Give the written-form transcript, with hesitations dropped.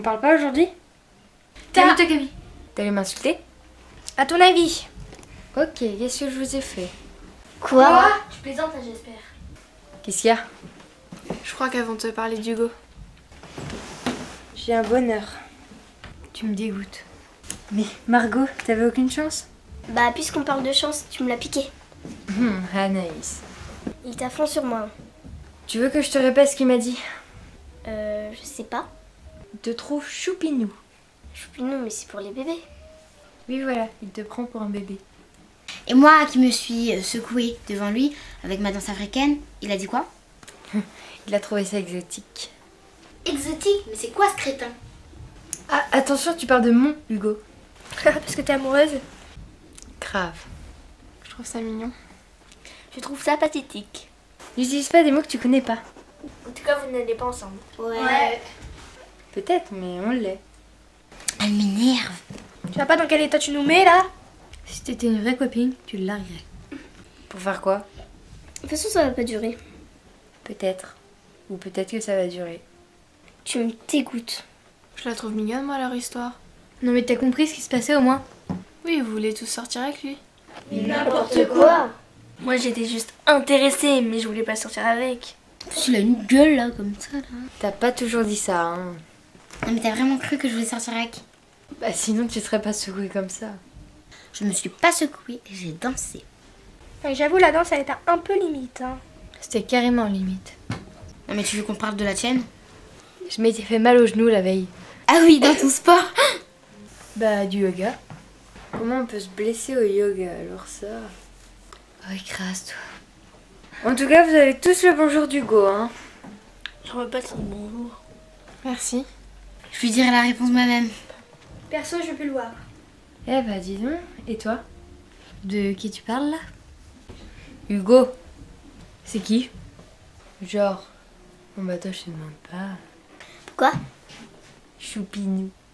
parle pas aujourd'hui? Calme-toi, Camille. T'allais m'insulter? À ton avis? Ok, qu'est-ce que je vous ai fait? Quoi? Je plaisante, j'espère. Qu'est-ce qu'il y a? Je crois qu'elles vont te parler d'Hugo. J'ai un bonheur. Tu me dégoûtes. Mais Margot, t'avais aucune chance? Bah, puisqu'on parle de chance, tu me l'as piqué. Anaïs. Il t'a fond sur moi. Tu veux que je te répète ce qu'il m'a dit? Je sais pas. Il te trouve choupinou. Choupinou, mais c'est pour les bébés. Oui, voilà, il te prend pour un bébé. Et moi qui me suis secouée devant lui avec ma danse africaine, il a dit quoi? Il a trouvé ça exotique. Exotique? Mais c'est quoi ce crétin? Ah, attention, tu parles de mon Hugo. Parce que t'es amoureuse? Grave. Je trouve ça mignon. Je trouve ça pathétique. N'utilise pas des mots que tu connais pas. En tout cas, vous n'allez pas ensemble. Ouais. Peut-être, mais on l'est. Elle m'énerve. Tu vois pas dans quel état tu nous mets là? Si t'étais une vraie copine, tu le larguerais. Pour faire quoi? De toute façon, ça va pas durer. Peut-être. Ou peut-être que ça va durer. Tu me dégoûtes. Je la trouve mignonne, moi, leur histoire. Non mais t'as compris ce qui se passait au moins? Oui, vous voulez tous sortir avec lui. N'importe quoi. Moi, j'étais juste intéressée, mais je voulais pas sortir avec. Il a une gueule là, comme ça là. T'as pas toujours dit ça, hein? Non mais t'as vraiment cru que je voulais sortir avec? Bah sinon tu serais pas secouée comme ça. Je me suis pas secouée, j'ai dansé. J'avoue la danse elle était un peu limite. Hein. C'était carrément limite. Non mais tu veux qu'on parle de la tienne? Je m'étais fait mal au genou la veille. Ah oui, dans ton sport. Bah du yoga. Comment on peut se blesser au yoga alors ça? Oh écrase-toi. En tout cas vous avez tous le bonjour d'Hugo, hein? J'en veux pas de son bonjour. Merci. Je lui dirai la réponse moi-même. Perso je veux plus le voir. Eh bah dis donc, et toi? De qui tu parles là? Hugo. C'est qui? Genre. Bon bah toi je te demande pas. Pourquoi? Choupinou.